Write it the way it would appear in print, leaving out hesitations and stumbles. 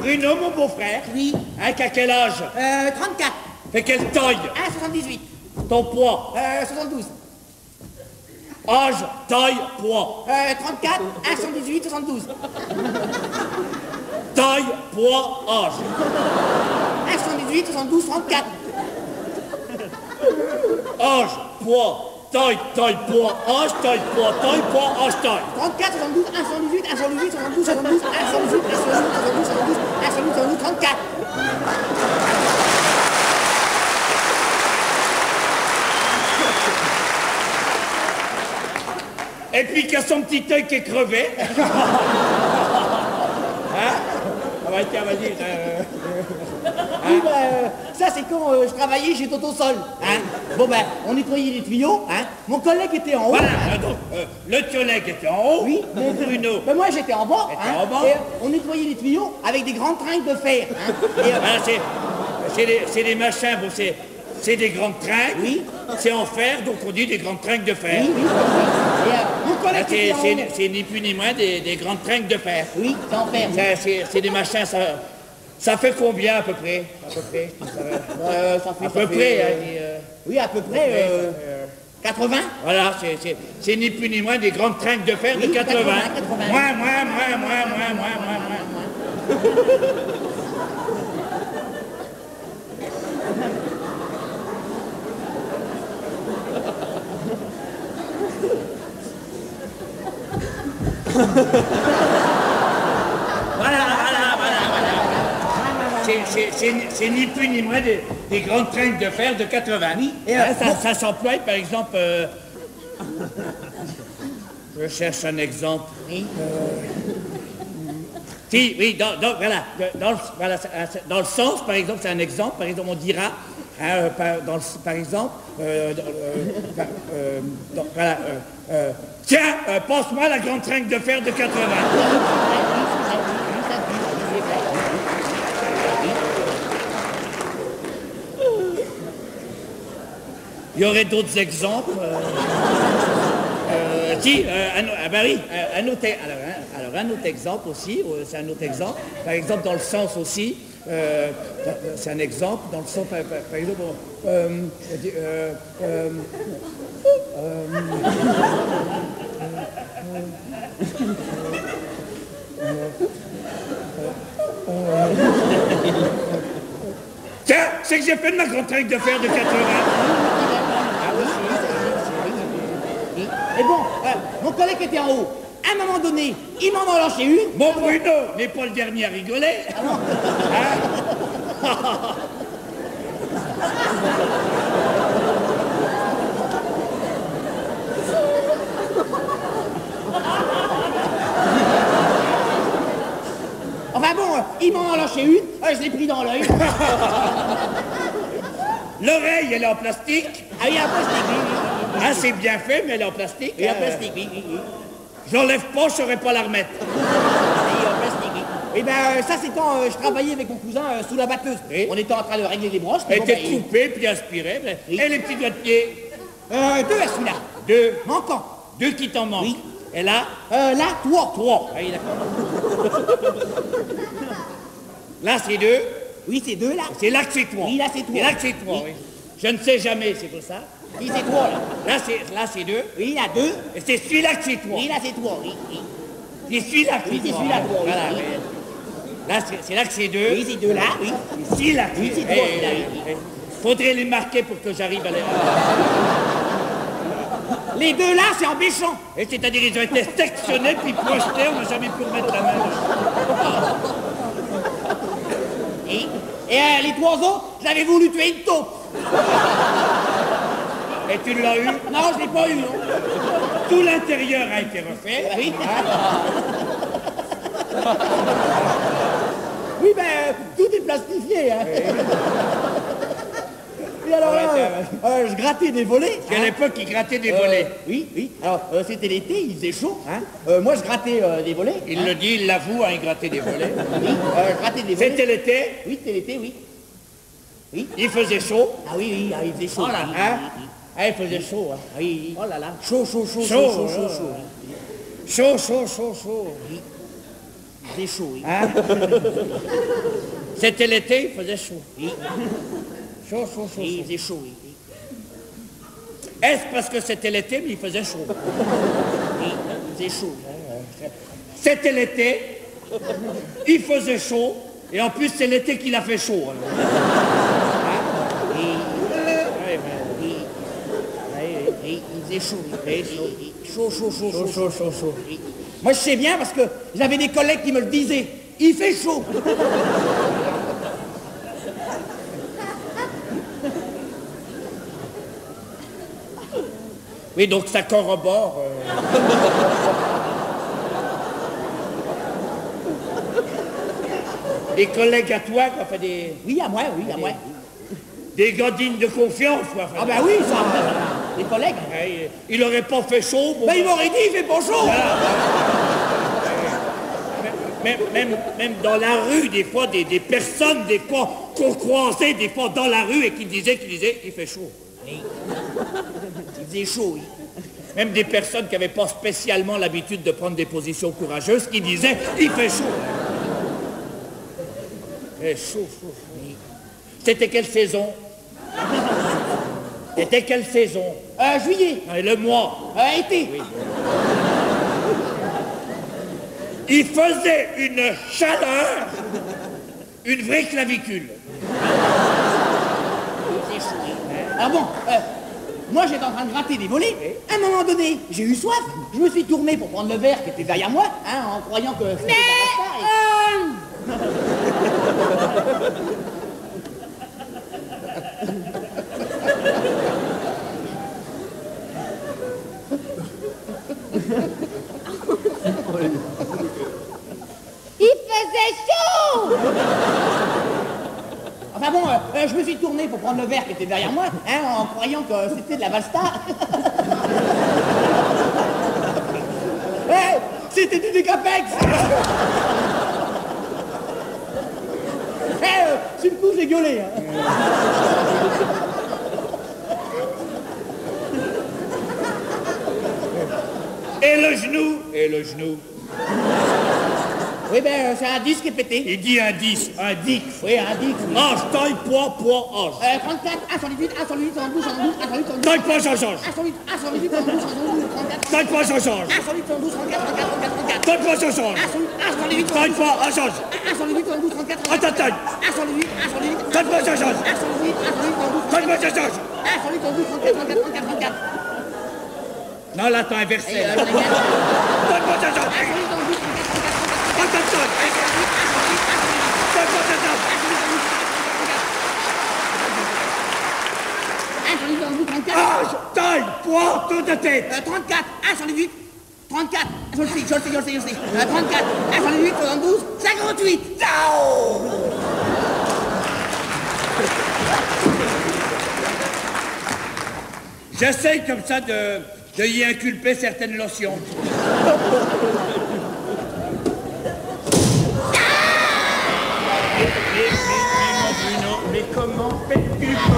Bruno, mon beau-frère. Oui. Hein, qu'à quel âge? 34. Fait quelle taille? 1,78. Ton poids? 72. Âge, taille, poids. 34, 1,78, 72. Taille, poids, âge. 1,78, 72, 34. Âge, poids, taille, poids, âge, taille, poids, âge, taille. 34, 72, 1,78, 1,78, 72, 72, 1,78, 1,78, 72, 1,78, 34. Et puis qu'il y a son petit œil qui est crevé. Hein? Ah bah tiens, vas-y. Oui, ça c'est quand je travaillais chez Totosol. Hein. Bon ben, on nettoyait les tuyaux. Hein. Mon collègue était en haut. Voilà, donc, le collègue était en haut. Oui, mon Bruno. Ben moi j'étais en bas. En bas. Et on nettoyait les tuyaux avec des grandes trinques de fer. Hein. Et, Voilà, c'est des machins, bon, c'est des grandes trinques. Oui. C'est en fer, donc on dit des grandes trinques de fer. oui, oui. Et mon collègue était en haut. C'est ni plus ni moins des grandes trinques de fer. Oui, c'est en fer. C'est des machins, ça fait combien à peu près? Ça fait. À peu près, oui, à peu près. 80. Voilà, c'est ni plus ni moins des grandes trinques de fer Oui, de 80. 80. Moins. Voilà. C'est ni plus ni moins des grandes trinques de fer de 80. Oui, et ça s'emploie, par exemple... je cherche un exemple. Oui. Si, oui, dans le sens, par exemple, c'est un exemple, par exemple, on dira, hein, par exemple, tiens, passe-moi la grande trinque de fer de 80. Il y aurait d'autres exemples. Un autre exemple aussi, c'est un autre exemple. Par exemple, dans le sens aussi, c'est un exemple, dans le sens, par exemple, tiens, c'est que j'ai fait de ma grande trinque de fer de 80. Et bon, mon collègue était en haut. À un moment donné, il m'en a lâché une. Mon Bruno n'est pas le dernier à rigoler. Ah non. Enfin bon, il m'en a lâché une, je l'ai pris dans l'œil. L'oreille, elle est en plastique. Ah oui, en plastique, oui. Ah, c'est bien fait, mais elle est en plastique. Oui, en plastique, oui. J'enlève pas, je saurais pas la remettre. Oui, en plastique, oui. Et ben ça c'est quand je travaillais avec mon cousin sous la batteuse. Oui. On était en train de régler les broches. Elle bon, était ben, coupée, puis aspirée. Oui. Et les petits doigts de pied? deux à celui-là. Deux. Manquant. Deux qui t'en manquent. Oui. Et là? Là, trois. Trois. Ah oui, d'accord. Là, c'est deux. Oui, c'est deux là. C'est là que c'est trois. Oui, là, c'est trois. Et là que c'est trois, oui. Je ne sais jamais, c'est pour ça. Oui, c'est trois là. Là, c'est deux. Oui, là, deux. Et c'est celui-là que c'est trois. Oui, là, c'est trois. Oui. C'est celui-là que Oui, c'est trois. celui-là, trois, oui. Voilà, Oui. mais là, c'est là que c'est deux. Oui, c'est deux là, oui. Et celui-là que Oui, c'est trois, celui-là, oui. Faudrait les marquer pour que j'arrive à les... Les deux là, c'est en béchant. Et c'est-à-dire, ils ont été sectionnés, puis projetés, on n'a jamais pu remettre la main dessus. Et les trois autres, j'avais voulu tuer une taupe. Et tu l'as eu? Non, je l'ai pas eu, non. Tout l'intérieur a été refait. Oui. Oui, ben, tout est plastifié, hein. Et alors là, je grattais des volets. À l'époque, ils grattaient des volets. Oui. Alors, c'était l'été, il faisait chaud, hein. Moi, je grattais des volets. Il le dit, il l'avoue, hein, il grattait des volets. Oui, je grattais des volets. C'était l'été, Oui, c'était l'été, oui. Oui. il faisait chaud. Ah oui, il faisait chaud. Oh là, oui, hein? oui. Ah, il faisait chaud, hein. Oui. Oh là là. Chaud. Chaud. Chaud. faisait chaud, oui. Hein? C'était l'été, il faisait chaud. Oui. Chaud, chaud, chaud. Oui, il chaud. faisait chaud, oui. Est-ce parce que c'était l'été, mais il faisait chaud? Oui, il faisait chaud. C'était l'été, il faisait chaud, et en plus c'est l'été qu'il a fait chaud. Il faisait chaud. Chaud, chaud, chaud, chaud, Chaud, chaud, chaud. Oui. Moi, je sais bien parce que j'avais des collègues qui me le disaient. Il fait chaud. Oui, donc ça corrobore. Des collègues à toi qui ont fait des... Oui, à moi, oui, à moi. Des gars dignes de confiance, quoi. Ah ben oui, ça, les collègues. Ouais, il aurait pas fait chaud. Bon, Ben il m'aurait dit, il fait pas chaud. Même dans la rue, des fois, des personnes, des fois, qu'on croisait, des fois, dans la rue, et qui disaient, il fait chaud. Oui. Il faisait chaud, oui. Même des personnes qui n'avaient pas spécialement l'habitude de prendre des positions courageuses, qui disaient, il fait chaud. Il fait chaud, chaud, chaud. Oui. C'était quelle saison? C'était quelle saison? Juillet. Et le mois? Été. Oui. Il faisait une chaleur, une vraie clavicule. Il faisait chaud. Ah bon, moi j'étais en train de gratter des volets. À un moment donné, j'ai eu soif. Je me suis tourné pour prendre le verre qui était derrière moi, hein, en croyant que c'était la Basta, Il faisait chaud! Enfin bon, je me suis tourné pour prendre le verre qui était derrière moi, hein, en croyant que c'était de la Valsta. Hey, c'était du Décapex. Sur le coup, j'ai gueulé. Hein. Et le genou? Et le genou? Oui, ben, c'est un disque qui est pété. Il dit un 10, un dick. Oui, un disque. Oui. Âge, taille, poids, âge. 34, 1,108, 1,108, 1,12, 1,12, 1,108, 1,12. Taille pas, j'en change. 1,108, 1,108, 1,12, 1,12, 34. Taille pas, j'en change. 1,108, 1,12, 34, 34, 34. Taille pas, j'en change. 1,108, Taille pas, j'en change. 1,108, 1,12, 34. Attends, taille. 1,108, 1,108. Taille pas, j'en change. 1,108, 1,108, 1,12. Taille pas, j'en change. 1,108, 1,12, 34, 34, 34. Non, là, t'as inversé. Et, Taille pas, j'en change. 1,108, 1,12, 34, 34. Attends, taille. Taille pas, j'en change. 1,108, 34. Âge, taille, poids, tour de tête. 34, 1,108, 34. Je le sais. 34, 1,108, 72, 58. Ciao! J'essaye comme ça de y inculper certaines notions. Mais comment fais-tu